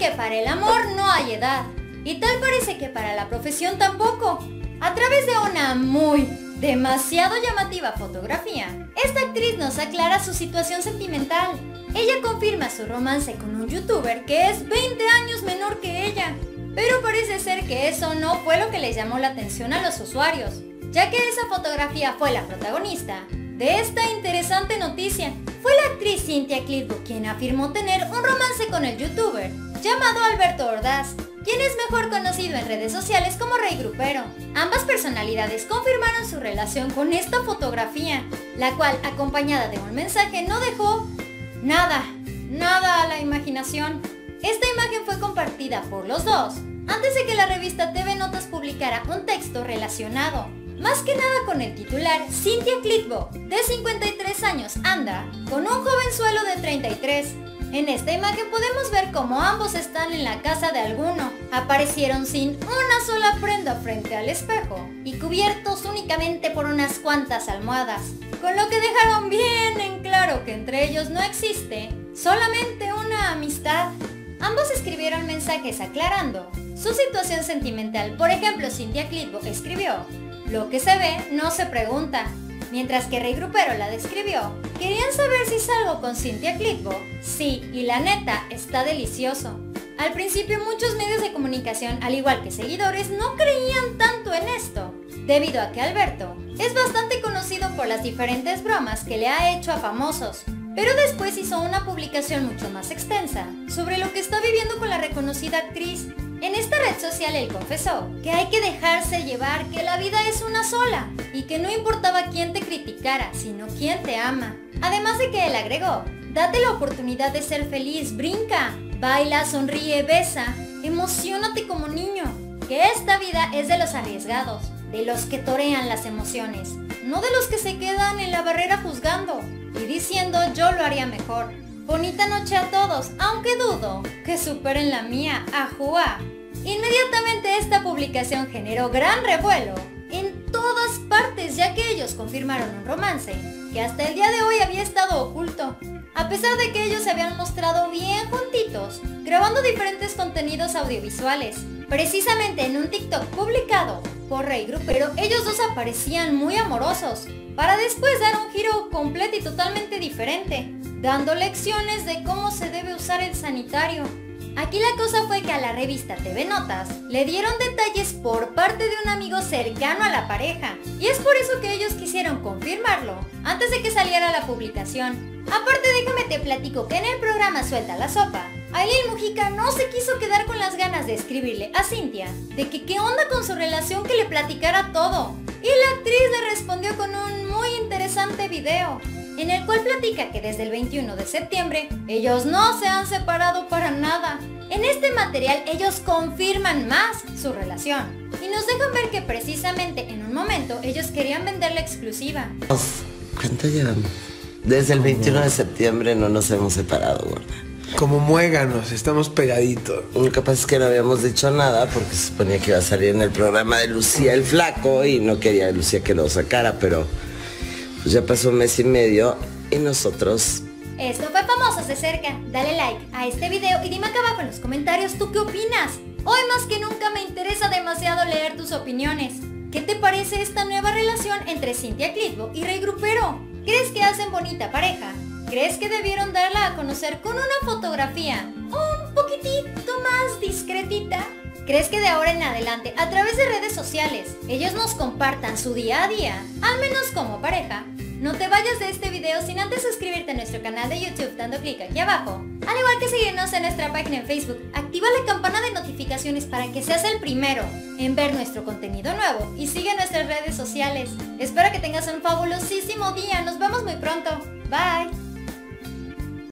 que para el amor no hay edad. Y tal parece que para la profesión tampoco. A través de una demasiado llamativa fotografía, esta actriz nos aclara su situación sentimental. Ella confirma su romance con un youtuber que es 20 años menor que ella. Pero parece ser que eso no fue lo que les llamó la atención a los usuarios, ya que esa fotografía fue la protagonista de esta interesante noticia. Fue la actriz Cynthia Clitbo quien afirmó tener un romance con el youtuber llamado Alberto Ordaz, quien es mejor conocido en redes sociales como Rey Grupero. Ambas personalidades confirmaron su relación con esta fotografía, la cual, acompañada de un mensaje, no dejó nada a la imaginación. Esta imagen fue compartida por los dos antes de que la revista TV Notas publicara un texto relacionado, más que nada con el titular: Cynthia Clitbo, de 53 años, anda con un jovenzuelo de 33. En esta imagen podemos ver cómo ambos están en la casa de alguno. Aparecieron sin una sola prenda frente al espejo y cubiertos únicamente por unas cuantas almohadas, con lo que dejaron bien en claro que entre ellos no existe solamente una amistad. Ambos escribieron mensajes aclarando su situación sentimental. Por ejemplo, Cynthia Clitbo escribió: "Lo que se ve no se pregunta", mientras que Rey Grupero la describió: "¿Querían saber si salgo con Cynthia Clitbo? Sí, y la neta, está delicioso". Al principio muchos medios de comunicación, al igual que seguidores, no creían tanto en esto, debido a que Alberto es bastante conocido por las diferentes bromas que le ha hecho a famosos. Pero después hizo una publicación mucho más extensa sobre lo que está viviendo con la reconocida actriz. En esta red social él confesó que hay que dejarse llevar, que la vida es una sola y que no importaba quién te criticara, sino quién te ama. Además de que él agregó: "Date la oportunidad de ser feliz, brinca, baila, sonríe, besa, emociónate como niño, que esta vida es de los arriesgados, de los que torean las emociones, no de los que se quedan en la barrera juzgando y diciendo yo lo haría mejor. Bonita noche a todos, aunque dudo que superen la mía, ajúa". Inmediatamente esta publicación generó gran revuelo en todas partes, ya que ellos confirmaron un romance que hasta el día de hoy había estado oculto, a pesar de que ellos se habían mostrado bien juntitos, grabando diferentes contenidos audiovisuales. Precisamente en un TikTok publicado por Rey Grupero, ellos dos aparecían muy amorosos, para después dar un giro completo y totalmente diferente, dando lecciones de cómo se debe usar el sanitario. Aquí la cosa fue que a la revista TV Notas le dieron detalles por parte de un amigo cercano a la pareja, y es por eso que ellos quisieron confirmarlo antes de que saliera la publicación. Aparte, déjame te platico que en el programa Suelta la Sopa, Aileen Mujica no se quiso quedar con las ganas de escribirle a Cynthia de que qué onda con su relación, que le platicara todo, y la actriz le respondió con un muy interesante video, en el cual platica que desde el 21 de septiembre ellos no se han separado para nada. En este material ellos confirman más su relación y nos dejan ver que precisamente en un momento ellos querían vender la exclusiva. ¿Cuánto llevamos? Desde el 21 de septiembre no nos hemos separado, gorda. Como muéganos, estamos pegaditos. Lo que pasa es que no habíamos dicho nada porque se suponía que iba a salir en el programa de Lucía el Flaco y no quería Lucía que lo sacara, pero pues ya pasó un mes y medio y nosotros... Esto fue Famosos de Cerca. Dale like a este video y dime acá abajo en los comentarios tú qué opinas. Hoy más que nunca me interesa demasiado leer tus opiniones. ¿Qué te parece esta nueva relación entre Cynthia Clitbo y Rey Grupero? ¿Crees que hacen bonita pareja? ¿Crees que debieron darla a conocer con una fotografía un poquitito más discretita? ¿Crees que de ahora en adelante, a través de redes sociales, ellos nos compartan su día a día, al menos como pareja? No te vayas de este video sin antes suscribirte a nuestro canal de YouTube dando clic aquí abajo, al igual que seguirnos en nuestra página en Facebook. Activa la campana de notificaciones para que seas el primero en ver nuestro contenido nuevo y sigue nuestras redes sociales. Espero que tengas un fabulosísimo día. Nos vemos muy pronto. Bye.